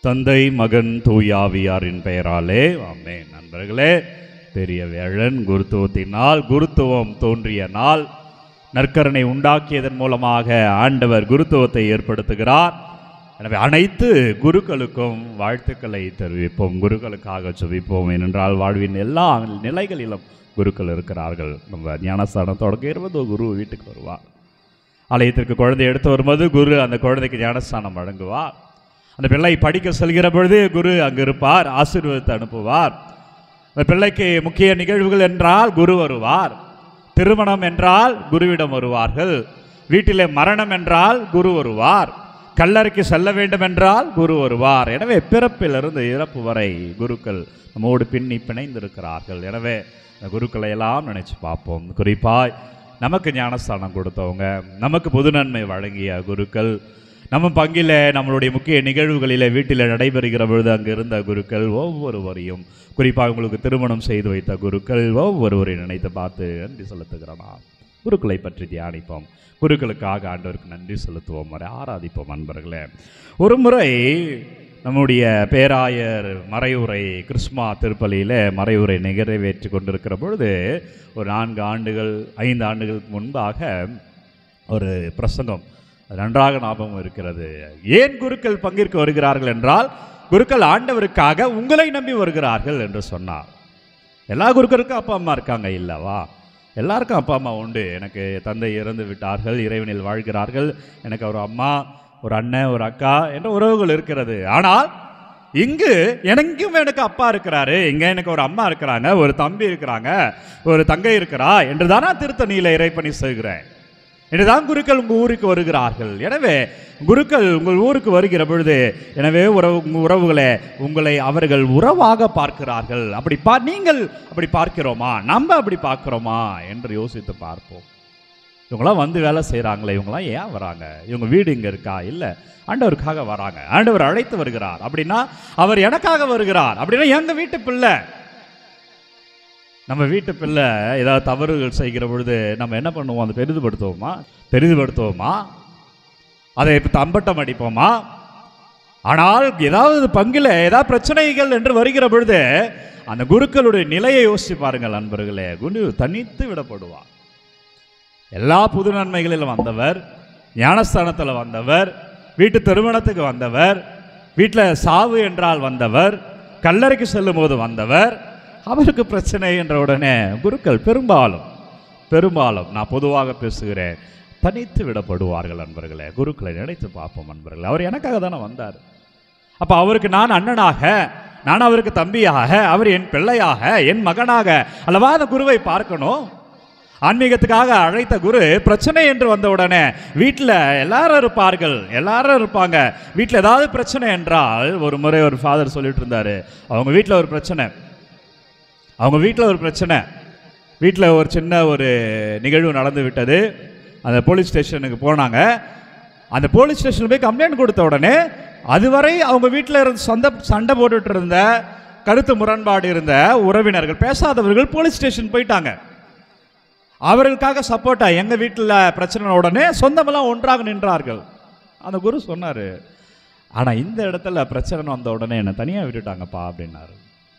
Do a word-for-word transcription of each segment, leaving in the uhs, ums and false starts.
தந்தை மகன் தூயாவியாரின் பெயராலே ஆமென். நண்பர்களே, பெரிய வேளன் குருத்துவத்தினால் குருத்துவம் தோன்றிய நாள். நற்கருணை உண்டாக்கியதன் மூலமாக ஆண்டவர் குருத்துவத்தை ஏற்படுத்துகிறார். எனவே அனைத்து குருக்களுக்கும் வாழ்த்துக்களை தெரிவிப்போம், குருக்களுக்காக ஜெபிப்போம். ஏனென்றால் வாழ்வின் எல்லா நிலைகளிலும் குருக்கள் இருக்கிறார்கள். நம்ம ஞானஸ்தானம் தொடங்குகிறது, குரு வீட்டுக்கு வருவார். ஆலயத்திற்கு குழந்தை எடுத்து வரும்போது குரு அந்த குழந்தைக்கு ஞானஸ்தானம் வழங்குவார். அந்த பிள்ளை படிக்க செல்கிற பொழுது குரு அங்கு இருப்பார், ஆசீர்வாதத்தை அனுப்புவார். அந்த பிள்ளைக்கு முக்கிய நிகழ்வுகள் என்றால் குரு வருவார். திருமணம் என்றால் குருவிடம் வருவார்கள். வீட்டிலே மரணம் என்றால் குரு வருவார். கல்லறைக்கு செல்ல வேண்டும் என்றால் குரு வருவார். எனவே பிறப்பிலிருந்து இறப்பு வரை குருக்கள் நம்மோடு பின்னி பிணைந்திருக்கிறார்கள். எனவே இந்த குருக்களை எல்லாம் நினைச்சு பார்ப்போம். குறிப்பாய் நமக்கு ஞானஸ்தானம் கொடுத்தவங்க, நமக்கு பொது நன்மை வழங்கிய குருக்கள், நம்ம பங்கில் நம்மளுடைய முக்கிய நிகழ்வுகளில் வீட்டில் நடைபெறுகிற பொழுது அங்கு இருந்த குருக்கள் ஒவ்வொருவரையும், குறிப்பாக உங்களுக்கு திருமணம் செய்து வைத்த குருக்கள் ஒவ்வொருவரையும் நினைத்து பார்த்து நன்றி செலுத்துகிறோம். குருக்களை பற்றி தியானிப்போம். குருக்களுக்காக ஆண்டவருக்கு நன்றி செலுத்துவோம், வரை ஆராதிப்போம். அன்பர்களே, ஒரு முறை நம்முடைய பேராயர் மறைவுரை கிறிஸ்மா திருப்பலியில் மறைவுரை நிறைவேற்றி கொண்டிருக்கிற பொழுது ஒரு நான்கு ஆண்டுகள் ஐந்து ஆண்டுகளுக்கு முன்பாக ஒரு பிரசங்கம் நன்றாக ஞாபகம் இருக்கிறது. ஏன் குருக்கள் பங்கிற்கு வருகிறார்கள் என்றால், குருக்கள் ஆண்டவருக்காக உங்களை நம்பி வருகிறார்கள் என்று சொன்னார். எல்லா குருக்களுக்கும் அப்பா அம்மா இருக்காங்க இல்லவா? எல்லாருக்கும் அப்பா அம்மா உண்டு. எனக்கு தந்தை இறந்து விட்டார்கள், இறைவனில் வாழ்கிறார்கள். எனக்கு ஒரு அம்மா, ஒரு அண்ணன், ஒரு அக்கா என்ற உறவுகள் இருக்கிறது. ஆனால் இங்கு எனக்கும் எனக்கு அப்பா இருக்கிறாரு, இங்க எனக்கு ஒரு அம்மா இருக்கிறாங்க, ஒரு தம்பி இருக்கிறாங்க, ஒரு தங்கை இருக்கிறா என்று தானே திருத்தணியில இறைப்பணி செய்கிறேன். என்றுதான் குருக்கள் உங்கள் ஊருக்கு வருகிறார்கள். எனவே குருக்கள் உங்கள் ஊருக்கு வருகிற பொழுது, எனவே உறவு உறவுகளை உங்களை அவர்கள் உறவாக பார்க்கிறார்கள். அப்படி பா நீங்கள் அப்படி பார்க்கிறோமா, நம்ம அப்படி பார்க்கிறோமா என்று யோசித்து பார்ப்போம். இவங்களாம் வந்து வேலை செய்கிறாங்களே, இவங்களாம் ஏன் வராங்க? இவங்க வீடு இங்கே இருக்கா? இல்லை, ஆண்டவருக்காக வராங்க. ஆண்டவர் அழைத்து வருகிறார் அப்படின்னா அவர் எனக்காக வருகிறார் அப்படின்னா எங்கள் வீட்டு பிள்ளை. நம்ம வீட்டு பிள்ளை ஏதாவது தவறுகள் செய்கிற பொழுது நம்ம என்ன பண்ணுவோம்? அதை பெரிதுபடுத்துவோமா பெரிதுபடுத்துவோமா அதை இப்போ தம்பட்டம் அடிப்போமா? ஆனால் ஏதாவது பங்கில் ஏதாவது பிரச்சனைகள் என்று வருகிற பொழுது அந்த குருக்களுடைய நிலையை யோசிச்சு பாருங்கள் நண்பர்களே. குரு தனித்து விடப்படுவார். எல்லா புது நன்மைகளிலும் வந்தவர், ஞானஸ்தானத்தில் வந்தவர், வீட்டு திருமணத்துக்கு வந்தவர், வீட்டில் சாவு என்றால் வந்தவர், கல்லறைக்கு செல்லும் போது வந்தவர். அவருக்கு பிரச்சனை என்ற உடனே குருக்கள் பெரும்பாலும் பெரும்பாலும் நான் பொதுவாக பேசுகிறேன், தனித்து விடப்படுவார்கள். நண்பர்களே, குருக்களை நினைத்து பார்ப்போம் நண்பர்களே. அவர் எனக்காக தானே வந்தார். அப்போ அவருக்கு நான் அண்ணனாக, நான் அவருக்கு தம்பியாக, அவர் என் பிள்ளையாக, என் மகனாக அல்லவா அந்த குருவை பார்க்கணும். ஆன்மீகத்துக்காக அழைத்த குரு பிரச்சனை என்று வந்த உடனே வீட்டில் எல்லாரும் இருப்பார்கள், எல்லாரும் இருப்பாங்க. வீட்டில் ஏதாவது பிரச்சனை என்றால், ஒரு முறை ஒரு ஃபாதர் சொல்லிட்டு இருந்தாரு, அவங்க வீட்டில் ஒரு பிரச்சனை அவங்க வீட்டில் ஒரு பிரச்சனை வீட்டில் ஒரு சின்ன ஒரு நிகழ்வு நடந்து விட்டது. அந்த போலீஸ் ஸ்டேஷனுக்கு போனாங்க. அந்த போலீஸ் ஸ்டேஷனில் போய் கம்ப்ளைண்ட் கொடுத்த உடனே அதுவரை அவங்க வீட்டில் இருந்து சொந்த சண்டை போட்டுட்டு இருந்த, கருத்து முரண்பாடு இருந்த உறவினர்கள், பேசாதவர்கள் போலீஸ் ஸ்டேஷன் போயிட்டாங்க. அவர்களுக்காக சப்போர்ட்டா எங்கள் வீட்டில் பிரச்சனை உடனே சொந்தமெல்லாம் ஒன்றாக நின்றார்கள். அந்த குரு சொன்னார், ஆனால் இந்த இடத்துல பிரச்சனை வந்த உடனே என்னை தனியாக விட்டுட்டாங்கப்பா அப்படின்னாரு.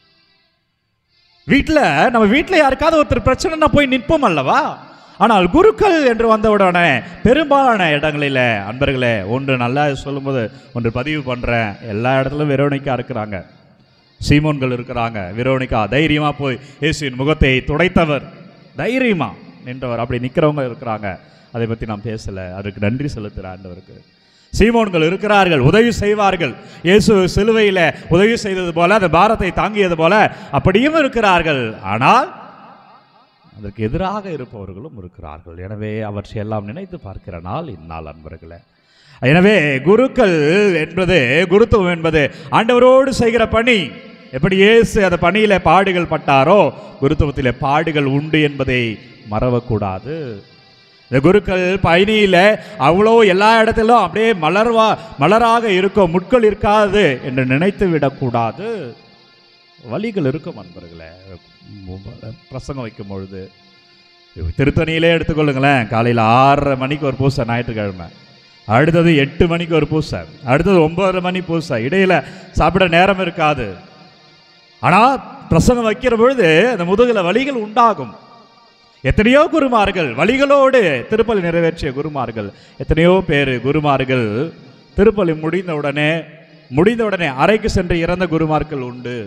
வீட்டில் நம்ம வீட்டில் யாருக்காவது ஒருத்தர் பிரச்சனைனா போய் நிற்போம் அல்லவா? ஆனால் குருக்கள் என்று வந்த உடனே பெரும்பாலான இடங்களில் அன்பர்களே, ஒன்று நல்லா சொல்லும்போது ஒன்று பதிவு பண்ணுறேன், எல்லா இடத்துலையும் வெரோனிக்கா இருக்கிறாங்க, சீமோன்கள் இருக்கிறாங்க. வெரோனிக்கா தைரியமாக போய் இயேசுவின் முகத்தை துடைத்தவர், தைரியமா நின்றவர். அப்படி நிற்கிறவங்க இருக்கிறாங்க. அதை பற்றி நான் பேசலை, அதுக்கு நன்றி செலுத்துகிற ஆண்டவருக்கு. சீமோன்கள் இருக்கிறார்கள், உதவி செய்வார்கள். இயேசு சிலுவையில் உதவி செய்தது போல, அந்த பாரத்தை தாங்கியது போல அப்படியும் இருக்கிறார்கள். ஆனால் அதற்கு எதிராக இருப்பவர்களும் இருக்கிறார்கள். எனவே அவற்றை எல்லாம் நினைத்து பார்க்கிற நாள் இந்நாள் அன்பர்களே. எனவே குருக்கள் என்பது, குருத்துவம் என்பது ஆண்டவரோடு செய்கிற பணி. எப்படி இயேசு அந்த பணியில பாடுகள் பட்டாரோ, குருத்துவத்திலே பாடுகள் உண்டு என்பதை மறவக்கூடாது. இந்த குருக்கள் பயணியில் அவ்வளோ எல்லா இடத்திலும் அப்படியே மலர்வா மலராக இருக்கும், முட்கள் இருக்காது என்று நினைத்து விடக்கூடாது. வழிகள் இருக்கும் அன்பர்களே. பிரசங்கம் வைக்கும் பொழுது திருத்தணியிலே எடுத்துக்கொள்ளுங்களேன், காலையில் ஆறரை மணிக்கு ஒரு பூசை, ஞாயிற்றுக்கிழமை அடுத்தது எட்டு மணிக்கு ஒரு பூசை, அடுத்தது ஒன்பதரை மணி பூசை, இடையில சாப்பிட நேரம் இருக்காது. ஆனால் பிரசங்கம் வைக்கிற பொழுது அந்த முதுகில் வலிகள் உண்டாகும். எத்தனையோ குருமார்கள் வலிகளோடு திருப்பலி நிறைவேற்றிய குருமார்கள், எத்தனையோ பேர் குருமார்கள் திருப்பலி முடிந்த உடனே முடிந்த உடனே அறைக்கு சென்று இறந்த குருமார்கள் உண்டு.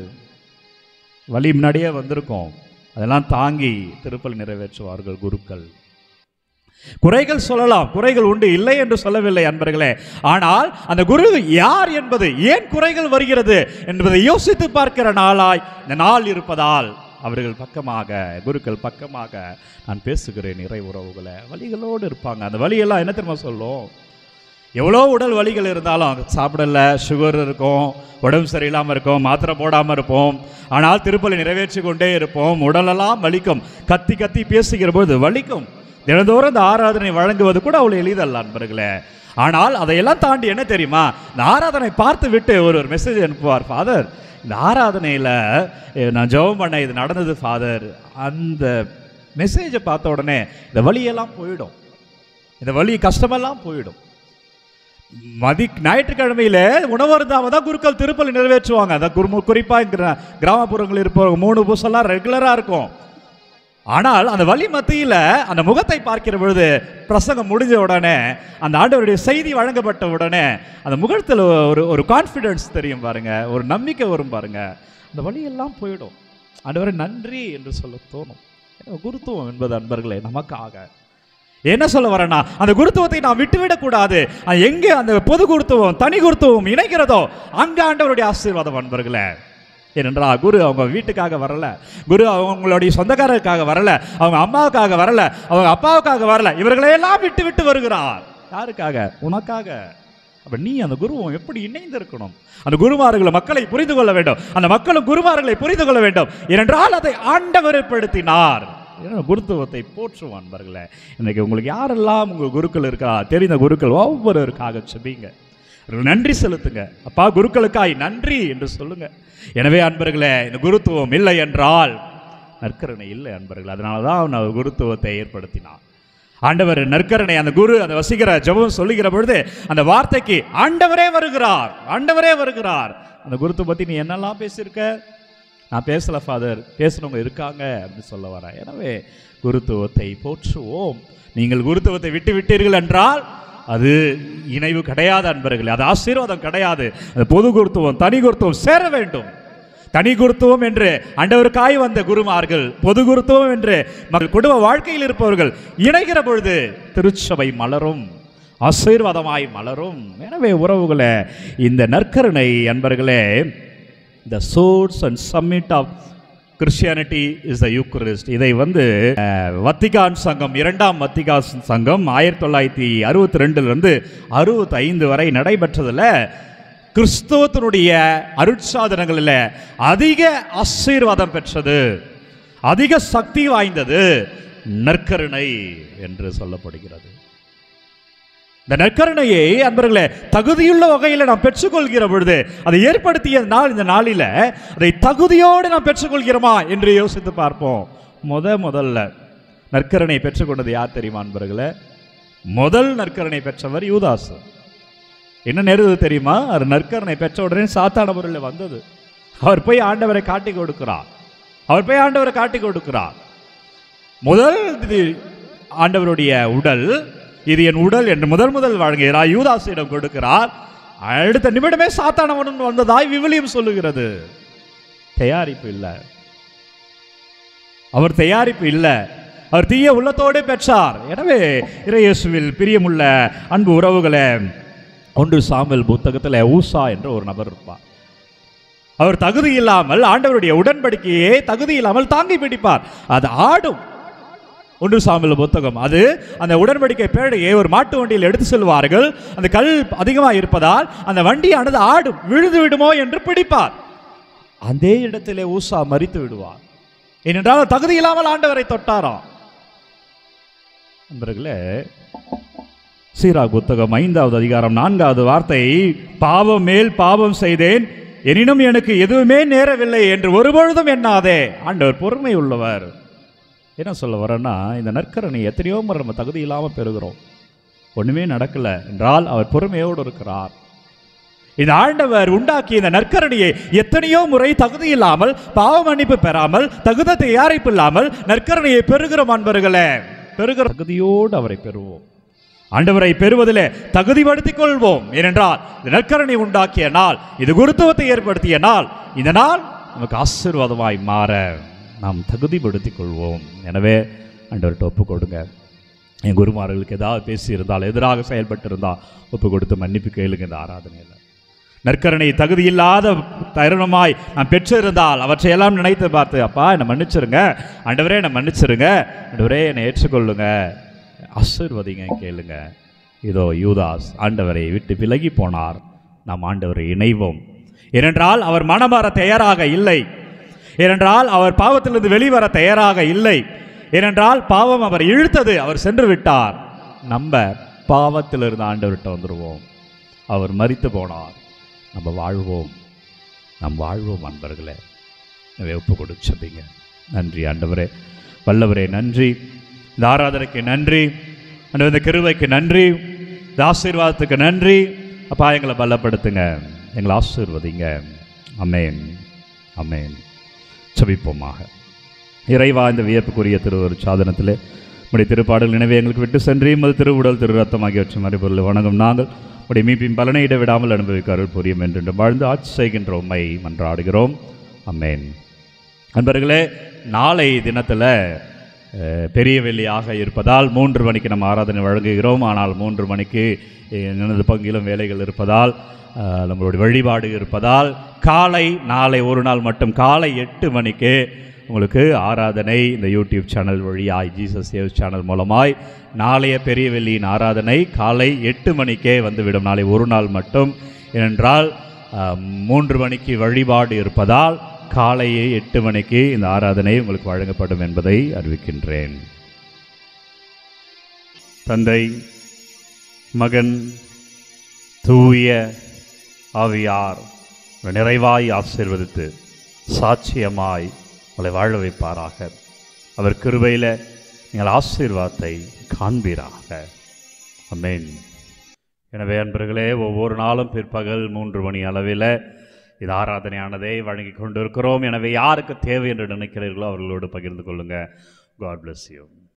வலி முன்னாடியே வந்திருக்கும், அதெல்லாம் தாங்கி திருப்பலி நிறைவேற்றுவார்கள் குருக்கள். குறைகள் சொல்லலாம், குறைகள் உண்டு, இல்லை என்று சொல்லவில்லை அன்பர்களே. ஆனால் அந்த குரு யார் என்பது, ஏன் குறைகள் வருகிறது என்பதை யோசித்து பார்க்கிற நாளாய் இந்த நாள் இருப்பதால் அவர்கள் பக்கமாக, குருக்கள் பக்கமாக நான் பேசுகிறேன். இறை உறவுகளை வலிகளோடு இருப்பாங்க. அந்த வலியெல்லாம் என்ன தெரியுமா சொல்லும்? எவ்வளோ உடல் வலிகள் இருந்தாலும் சாப்பிடல, சுகர் இருக்கும், உடம்பு சரியில்லாமல் இருக்கும், மாத்திரை போடாமல் இருப்போம், ஆனால் திருப்பலி நிறைவேற்றி கொண்டே இருப்போம், உடலெல்லாம் வலிக்கும், கத்தி கத்தி பேசுகிற போது வலிக்கும். தினந்தோறும் இந்த ஆராதனை வழங்குவது கூட அவ்வளோ எளிதல்ல அன்பர்களே. ஆனால் அதையெல்லாம் தாண்டி என்ன தெரியுமா, இந்த ஆராதனை பார்த்து விட்டு ஒரு ஒரு மெசேஜ் அனுப்புவார். ஃபாதர், இந்த ஆராதனையில் நான் ஜெபம் பண்ண இது நடந்தது ஃபாதர். அந்த மெசேஜை பார்த்த உடனே இந்த வலியெல்லாம் போயிடும், இந்த வலி கஷ்டமெல்லாம் போயிடும். மதி ஞாயிற்றுக்கிழமையில உணவு இருந்தாமல் தான் குருக்கள் திருப்பலி நிறைவேற்றுவாங்க. அந்த குரு குறிப்பாக கிராமப்புறங்களில் இருப்பவங்க மூணு பூசெல்லாம் ரெகுலராக இருக்கும். ஆனால் அந்த வலி மத்தியில் அந்த முகத்தை பார்க்கிற பொழுது, பிரசங்கம் முடிஞ்ச உடனே, அந்த ஆண்டவருடைய செய்தி வழங்கப்பட்ட உடனே அந்த முகத்தில் ஒரு ஒரு கான்ஃபிடென்ஸ் தெரியும் பாருங்க, ஒரு நம்பிக்கை வரும் பாருங்க. அந்த வலியெல்லாம் போயிடும். ஆண்டவரே நன்றி என்று சொல்ல தோணும். குருத்துவம் என்பது அன்பர்களே நமக்காக. என்ன சொல்ல வரேன்னா, அந்த குருத்துவத்தை நாம் விட்டுவிடக்கூடாது. எங்கே அந்த பொது குருத்துவம் தனி குருத்துவம் இணைக்கிறதோ அங்கே ஆண்டவருடைய ஆசீர்வாதம் அன்பர்களே. ஏனென்றால் குரு அவங்க வீட்டுக்காக வரல, குரு அவங்களுடைய சொந்தக்காரருக்காக வரல, அவங்க அம்மாவுக்காக வரல, அவங்க அப்பாவுக்காக வரல, இவர்களையெல்லாம் விட்டு விட்டு வருகிறார். யாருக்காக? உனக்காக. அப்ப நீ அந்த குருவும் எப்படி இணைந்து இருக்கணும்? அந்த குருமார்களை மக்களை புரிந்து கொள்ள வேண்டும், அந்த மக்களும் குருமார்களை புரிந்து கொள்ள வேண்டும். ஏனென்றால் அதை ஆண்டவர் ஏற்படுத்தினார். குருத்துவத்தை போற்றுவான் அன்பர்களே. இன்னைக்கு உங்களுக்கு யாரெல்லாம் உங்கள் குருக்கள் இருக்கா, தெரிந்த குருக்கள் ஒவ்வொருவருக்காக செபிங்க, நன்றி செலுத்துங்க. அப்பா குருக்களுக்காய் நன்றி என்று சொல்லுங்க. எனவே அன்பர்களே, இந்த குருத்துவம் இல்லை என்றால் நற்கருணை இல்லை அன்பர்களே. அதனால தான் அவன் குருத்துவத்தை ஏற்படுத்தினான் ஆண்டவர். நற்கருணை அந்த குரு அந்த வசிக்கிற ஜெபம் சொல்லுகிற பொழுது அந்த வார்த்தைக்கு ஆண்டவரே வருகிறார், ஆண்டவரே வருகிறார். அந்த குருத்துவ பற்றி நீ என்னெல்லாம் பேசியிருக்க? நான் பேசல ஃபாதர், பேசுனவங்க இருக்காங்க அப்படின்னு சொல்ல வரேன். எனவே குருத்துவத்தை போற்றுவோம். நீங்கள் குருத்துவத்தை விட்டு விட்டீர்கள் என்றால் அது இணைவு கிடையாது அன்பர்களே, அது ஆசீர்வாதம் கிடையாது. அது பொது குருத்துவம் தனி குருத்துவம் சேர வேண்டும். தனி குருத்துவம் என்று ஆண்டவருக்காய் வந்த குருமார்கள், பொது குருத்துவம் என்று மக்கள் குடும்ப வாழ்க்கையில் இருப்பவர்கள் இணைகிற பொழுது திருச்சபை மலரும், ஆசீர்வாதமாய் மலரும். எனவே உறவுகளே, இந்த நற்கருணை அன்பர்களே, the source and summit of Christianity is the Eucharist. இதை வந்து வத்திகான் சங்கம், இரண்டாம் வத்திகான் சங்கம் ஆயிரத்தி தொள்ளாயிரத்தி அறுபத்தி ரெண்டுலேருந்து அறுபத்தி ஐந்து வரை நடைபெற்றதில் கிறிஸ்தவத்தினுடைய அருட்சாதனங்களில் அதிக ஆசீர்வாதம் பெற்றது, அதிக சக்தி வாய்ந்தது நற்கருணை என்று சொல்லப்படுகிறது. இந்த நற்கருணையை அன்பர்களே தகுதியுள்ள வகையில் நாம் பெற்றுக்கொள்கிற பொழுது, அதை ஏற்படுத்திய நாள் இந்த நாளில் அதை தகுதியோடு நாம் பெற்றுக்கொள்கிறோமா என்று யோசித்து பார்ப்போம். முத முதல்ல நற்கருணை பெற்றுக்கொண்டது யார் தெரியுமா அன்பர்களே? முதல் நற்கருணை பெற்றவர் யூதாசு. என்ன நேருது தெரியுமா? அவர் நற்கருணை பெற்ற உடனே சாத்தான பொருளில் வந்தது. அவர் போய் ஆண்டவரை காட்டி கொடுக்கிறார், அவர் போய் ஆண்டவரை காட்டி கொடுக்கிறார். முதல் ஆண்டவருடைய உடல், இது என் உடல் என்று முதல் முதல் வழங்குகிறார், யூதாசிடம் கொடுக்கிறார். அடுத்த நிமிடமே சாத்தானவன் வந்ததாய் விவிலியம் சொல்லுகிறது. தயாரிப்பு இல்லை, அவர் தயாரிப்பு இல்லை, அவர் தீய உள்ளத்தோடு பெற்றார். எனவே இறையேசுவில் பிரியமுள்ள அன்பு உறவுகளே, ஒன்று சாமுவேல் புத்தகத்தில் ஊசா என்ற ஒரு நபர் இருப்பார். அவர் தகுதி இல்லாமல் ஆண்டவருடைய உடன்படிக்கையே தகுதி இல்லாமல் தாங்கி பிடிப்பார். அது ஆடும். ஒன்று சாமுவேல் புத்தகம், அது அந்த உடன்படிக்கை பேழையை ஒரு மாட்டு வண்டியில் எடுத்து செல்வார்கள். அந்த கல் அதிகமாக இருப்பதால் அந்த வண்டியானது ஆடும், விழுந்து விடுமோ என்று பிடிப்பார். அதே இடத்திலே ஊசா மரித்து விடுவார். ஏனென்றால் தகுதி இல்லாமல் ஆண்டவரை தொட்டாராம். நண்பர்களே, சீரா புத்தகம் ஐந்தாவது அதிகாரம் நான்காவது வார்த்தை, பாவம் மேல் பாவம் செய்தேன், எனினும் எனக்கு எதுவுமே நேரவில்லை என்று ஒருபொழுதும் எண்ணாதே. ஆண்டவர் பொறுமை உள்ளவர். என்ன சொல்ல வரேன்னா, இந்த நற்கருணை எத்தனையோ முறை நம்ம தகுதி இல்லாமல் பெறுகிறோம். ஒன்றுமே நடக்கலை என்றால் அவர் பொறுமையோடு இருக்கிறார். இந்த ஆண்டவர் உண்டாக்கிய இந்த நற்கரணியை எத்தனையோ முறை தகுதி இல்லாமல், பாவ மன்னிப்பு பெறாமல், தகுந்த தயாரிப்பு இல்லாமல் நற்கரணியை பெறுகிறோம் அன்பர்களே. பெறுகிற தகுதியோடு அவரை பெறுவோம். ஆண்டவரை பெறுவதிலே தகுதிப்படுத்திக் கொள்வோம். ஏனென்றால் இந்த நற்கரணை உண்டாக்கிய நாள், இது குருத்துவத்தை ஏற்படுத்திய நாள், இந்த நாள் நமக்கு ஆசீர்வாதமாய் மாற நாம் தகுதிப்படுத்திக் கொள்வோம். எனவே ஆண்டவர்கிட்ட ஒப்பு கொடுங்க. என் குருமார்களுக்கு ஏதாவது பேசியிருந்தால், எதிராக செயல்பட்டு இருந்தால் ஒப்பு கொடுத்து மன்னிப்பு கேளுங்க. இந்த ஆராதனையில் நற்கரணை தகுதியில்லாத தருணமாய் நாம் பெற்றிருந்தால் அவற்றையெல்லாம் நினைத்து பார்த்து, அப்பா என்னை மன்னிச்சிருங்க, ஆண்டவரே என்னை மன்னிச்சிருங்க, ஆண்டவரே என்னை ஏற்றுக்கொள்ளுங்க, ஆசீர்வதிங்க கேளுங்க. இதோ யூதாஸ் ஆண்டவரை விட்டு விலகி போனார். நாம் ஆண்டவரை இணைவோம். ஏனென்றால் அவர் மனமாற தயாராக இல்லை. ஏனென்றால் அவர் பாவத்திலிருந்து வெளிவர தயாராக இல்லை. ஏனென்றால் பாவம் அவர் இழுத்தது, அவர் சென்று விட்டார். நம்ம பாவத்திலிருந்து ஆண்டவர்கிட்ட வந்துடுவோம். அவர் மரித்து போனார், நம்ம வாழ்வோம். நம் வாழ்வோம் அன்பர்களே. எனவே ஒப்பு கொடுத்து செபிங்க. நன்றி ஆண்டவரே, வல்லவரே நன்றி. இந்த ஆராதனைக்கு நன்றி ஆண்டவரே, இந்த கிருபைக்கு நன்றி, இந்த ஆசீர்வாதத்துக்கு நன்றி. அப்பா எங்களை பலப்படுத்துங்க, எங்களை ஆசீர்வதிங்க. அமேன் அமேன். செபிப்போமாக. இறைவா, இந்த வியப்புக்குரிய திருவரு சாதனத்திலே உடைய திருப்பாடல் நினைவே எங்களுக்கு விட்டு சென்றி மது திருவுடல் திரு ரத்தம் ஆகியவற்றை மறைபொருள் வணங்கும் நாங்கள் உடைய மீட்பின் பலனை இடைவிடாமல் அனுபவிக்க அருள் புரியும் என்று வாழ்ந்து ஆட்சி செய்கின்ற உம்மை மன்றாடுகிறோம். அமேன். நண்பர்களே, நாளை தினத்தில் பெரிய வெள்ளியாக இருப்பதால் மூன்று மணிக்கு நம்ம ஆராதனை வழங்குகிறோம். ஆனால் மூன்று மணிக்கு எனது பங்கிலும் வேலைகள் இருப்பதால், நம்மளுடைய வழிபாடு இருப்பதால், காலை நாளை ஒரு நாள் மட்டும் காலை எட்டு மணிக்கு உங்களுக்கு ஆராதனை இந்த யூடியூப் சேனல் வழியாய், ஜீசஸ் சேவ் சேனல் மூலமாய் நாளைய பெரிய வெள்ளியின் ஆராதனை காலை எட்டு மணிக்கே வந்துவிடும். நாளை ஒரு நாள் மட்டும். ஏனென்றால் மூன்று மணிக்கு வழிபாடு இருப்பதால் காலையே எட்டு மணிக்கு இந்த ஆராதனை உங்களுக்கு வழங்கப்படும் என்பதை அறிவிக்கின்றேன். தந்தை, மகன், தூய ஆவியார் நிறைவாய் ஆசீர்வதித்து சாட்சியமாய் உங்களை வாழ வைப்பாராக. அவர் கிருபையில் நீங்கள் ஆசீர்வாதத்தை காண்பீராக. ஆமென். எனவே அன்பர்களே, ஒவ்வொரு நாளும் பிற்பகல் மூன்று மணி அளவில் இது ஆராதனையானதை வழங்கி கொண்டிருக்கிறோம். எனவே யாருக்கு தேவை என்று நினைக்கிறீர்களோ அவர்களோடு பகிர்ந்து கொள்ளுங்கள். God bless you.